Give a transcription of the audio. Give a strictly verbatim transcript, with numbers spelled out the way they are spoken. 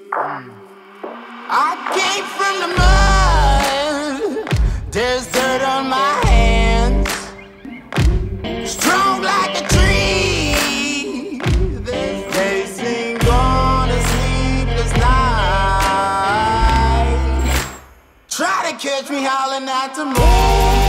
I came from the mud, there's dirt on my hands, strong like a tree, they're facing on a sleepless night, try to catch me howling at the moon.